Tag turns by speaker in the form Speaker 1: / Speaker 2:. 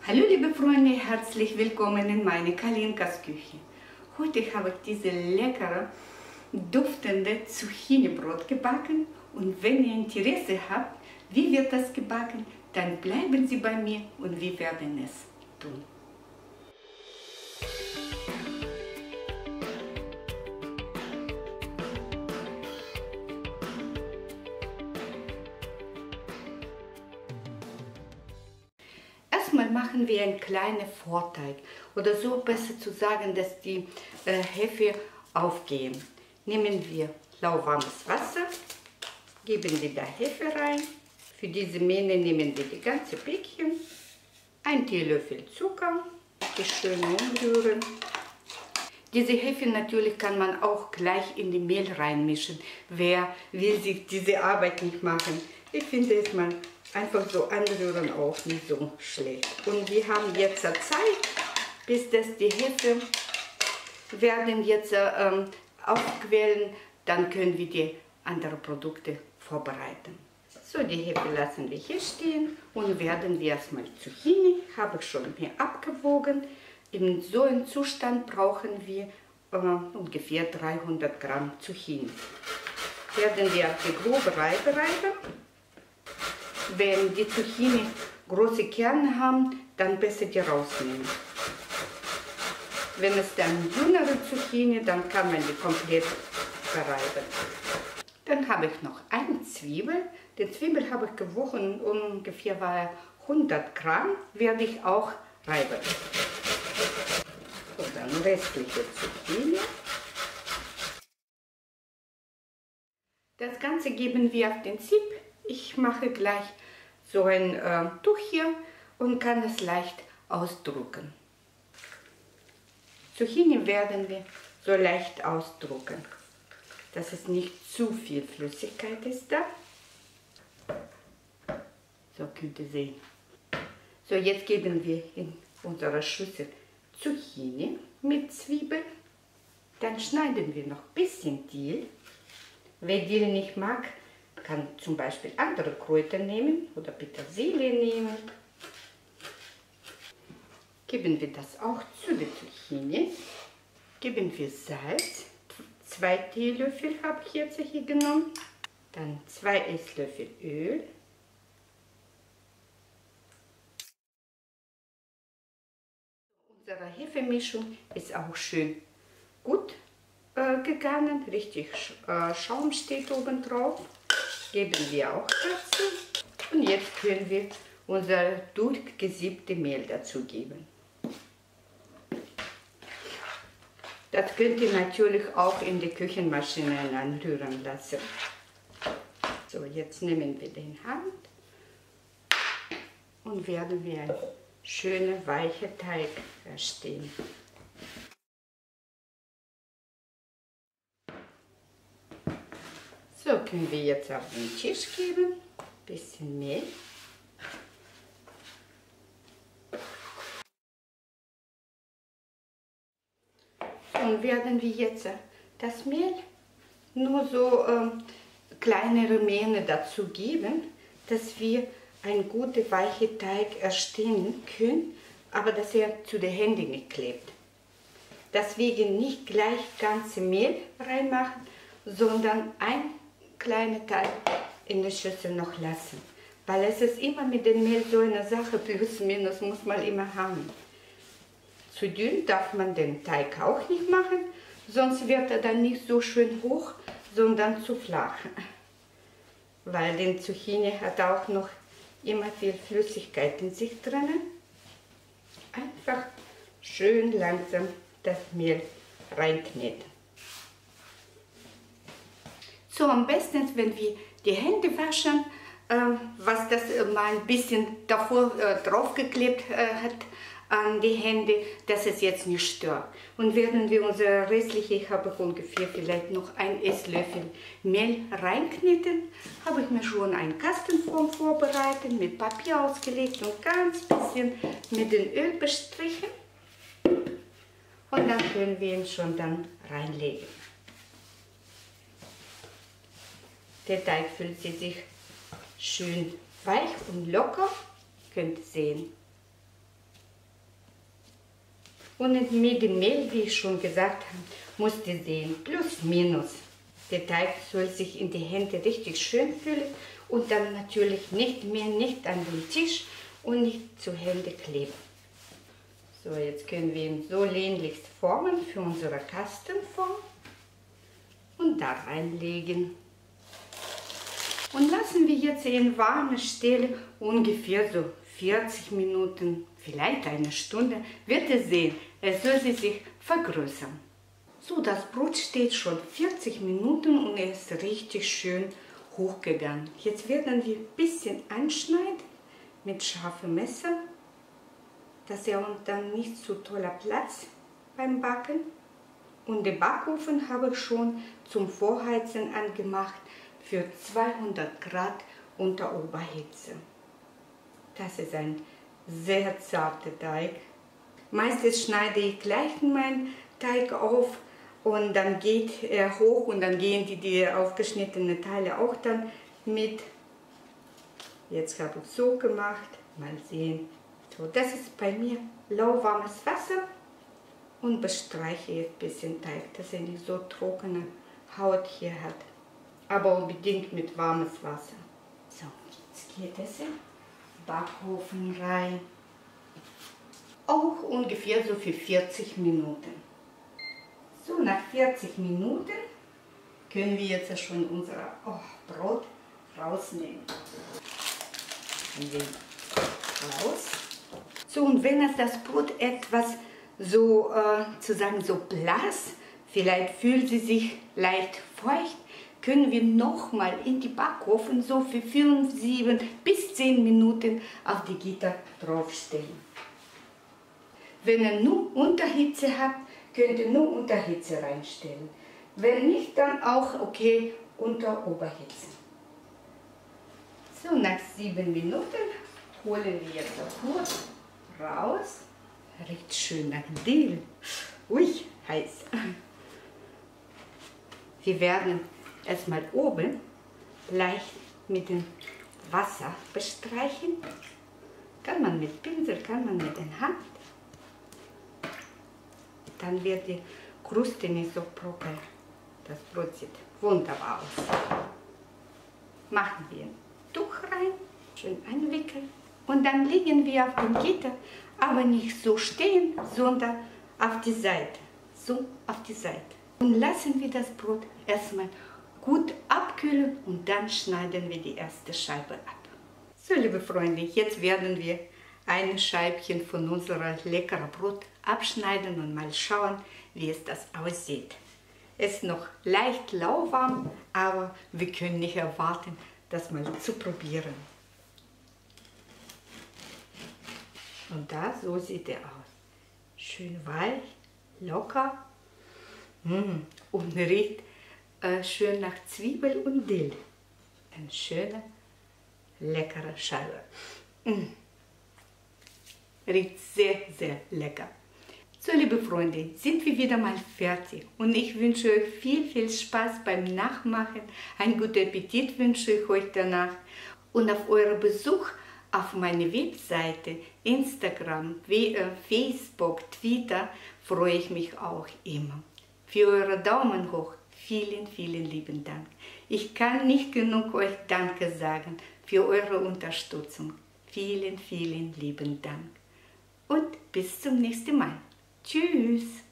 Speaker 1: Hallo liebe Freunde, herzlich willkommen in meine Kalinkas Küche. Heute habe ich diese leckere, duftende Zucchini-Brot gebacken und wenn ihr Interesse habt, wie wird das gebacken, dann bleiben Sie bei mir und wir werden es tun. Erstmal machen wir einen kleinen Vorteig oder so besser zu sagen, dass die Hefe aufgehen. Nehmen wir lauwarmes Wasser, geben wir da Hefe rein. Für diese Menge nehmen wir die ganze Päckchen, ein Teelöffel Zucker, die schön umrühren. Diese Hefe natürlich kann man auch gleich in die Mehl reinmischen. Wer will sich diese Arbeit nicht machen? Ich finde es mal einfach so anrühren auch nicht so schlecht. Und wir haben jetzt Zeit, bis das die Hefe werden jetzt aufquellen, dann können wir die anderen Produkte vorbereiten. So, die Hefe lassen wir hier stehen und werden wir erstmal Zucchini, habe ich schon hier abgewogen. In so einem Zustand brauchen wir ungefähr 300 Gramm Zucchini. Werden wir auf die grobe Reibe reiben. Wenn die Zucchini große Kerne haben, dann besser die rausnehmen. Wenn es dann dünnere Zucchini, dann kann man die komplett verreiben. Dann habe ich noch eine Zwiebel. Die Zwiebel habe ich gewogen, ungefähr war 100 Gramm, werde ich auch reiben. So, dann restliche Zucchini. Das Ganze geben wir auf den Sieb. Ich mache gleich so ein Tuch hier und kann es leicht ausdrücken. Zucchini werden wir so leicht ausdrücken, dass es nicht zu viel Flüssigkeit ist da. So könnt ihr sehen. So, jetzt geben wir in unsere Schüssel Zucchini mit Zwiebeln. Dann schneiden wir noch ein bisschen Dill. Wer Dill nicht mag, kann zum Beispiel andere Kräuter nehmen oder Petersilie nehmen. Geben wir das auch zu der Zucchini. Geben wir Salz. 2 Teelöffel habe ich jetzt hier genommen. Dann 2 Esslöffel Öl. Unsere Hefemischung ist auch schön gut gegangen. Richtig Schaum steht oben drauf. Geben wir auch dazu. Und jetzt können wir unser durchgesiebte Mehl dazu geben. Das könnt ihr natürlich auch in die Küchenmaschine anrühren lassen. So, jetzt nehmen wir den Hand und werden wir einen schönen weichen Teig erstellen. So, können wir jetzt auf den Tisch geben, ein bisschen Mehl. Und werden wir jetzt das Mehl nur so kleinere Mengen dazu geben, dass wir einen guten weichen Teig erstellen können, aber dass er zu den Händen nicht klebt. Deswegen nicht gleich ganze Mehl reinmachen, sondern ein kleiner Teil in der Schüssel noch lassen. Weil es ist immer mit dem Mehl so eine Sache, plus minus muss man immer haben. Zu dünn darf man den Teig auch nicht machen, sonst wird er dann nicht so schön hoch, sondern zu flach. Weil den Zucchini hat auch noch immer viel Flüssigkeit in sich drinnen. Einfach schön langsam das Mehl reinkneten. So, am besten, wenn wir die Hände waschen, was das mal ein bisschen davor draufgeklebt hat an die Hände, dass es jetzt nicht stört. Und werden wir unsere restliche, ich habe ungefähr vielleicht noch 1 Esslöffel Mehl reinkneten, habe ich mir schon eine Kastenform vorbereitet, mit Papier ausgelegt und ganz bisschen mit dem Öl bestrichen. Und dann können wir ihn schon dann reinlegen. Der Teig fühlt sich schön weich und locker, könnt ihr sehen. Und mit dem Mehl, wie ich schon gesagt habe, musst du sehen, plus minus. Der Teig soll sich in die Hände richtig schön fühlen und dann natürlich nicht mehr, nicht an den Tisch und nicht zu Hände kleben. So, jetzt können wir ihn so lähnlichst formen für unsere Kastenform und da reinlegen. Und lassen wir jetzt in warme Stelle ungefähr so 40 Minuten, vielleicht eine Stunde, wird ihr sehen, es soll sich vergrößern. So, das Brot steht schon 40 Minuten und er ist richtig schön hochgegangen. Jetzt werden wir ein bisschen anschneiden mit scharfem Messer, dass er uns dann nicht zu toller Platz beim Backen. Und den Backofen habe ich schon zum Vorheizen angemacht für 200 Grad unter Oberhitze. Das ist ein sehr zarter Teig. Meistens schneide ich gleich meinen Teig auf und dann geht er hoch und dann gehen die aufgeschnittenen Teile auch dann mit. Jetzt habe ich so gemacht, mal sehen. So, das ist bei mir lauwarmes Wasser und bestreiche jetzt ein bisschen Teig, dass er nicht so trockene Haut hier hat. Aber unbedingt mit warmes Wasser. So, jetzt geht es in den Backofen rein. Auch ungefähr so für 40 Minuten. So, nach 40 Minuten können wir jetzt schon unser Brot rausnehmen. Raus. So, und wenn es das Brot etwas so, so blass, vielleicht fühlt sie sich leicht feucht, können wir nochmal in die Backofen so für 5, 7 bis 10 Minuten auf die Gitter draufstellen. Wenn ihr nur Unterhitze habt, könnt ihr nur Unterhitze reinstellen. Wenn nicht, dann auch okay unter Oberhitze. So, nach 7 Minuten holen wir jetzt das Brot raus. Riecht schön nach Dill. Ui, heiß. Wir werden erstmal oben leicht mit dem Wasser bestreichen. Kann man mit Pinsel, kann man mit der Hand. Dann wird die Kruste nicht so brocken. Das Brot sieht wunderbar aus. Machen wir ein Tuch rein, schön einwickeln und dann legen wir auf dem Gitter, aber nicht so stehen, sondern auf die Seite. So auf die Seite. Und lassen wir das Brot erstmal gut abkühlen und dann schneiden wir die erste Scheibe ab. So, liebe Freunde, jetzt werden wir ein Scheibchen von unserem leckeren Brot abschneiden und mal schauen, wie es das aussieht. Es ist noch leicht lauwarm, aber wir können nicht erwarten, das mal zu probieren. Und da, so sieht er aus. Schön weich, locker und riecht schön nach Zwiebel und Dill. Eine schöne, leckere Scheibe. Riecht sehr, sehr lecker. So, liebe Freunde, sind wir wieder mal fertig und ich wünsche euch viel, viel Spaß beim Nachmachen. Einen guten Appetit wünsche ich euch danach und auf euren Besuch auf meine Webseite, Instagram, Facebook, Twitter freue ich mich auch immer. Für eure Daumen hoch, vielen, vielen lieben Dank. Ich kann nicht genug euch Danke sagen für eure Unterstützung. Vielen, vielen lieben Dank. Und bis zum nächsten Mal. Tschüss.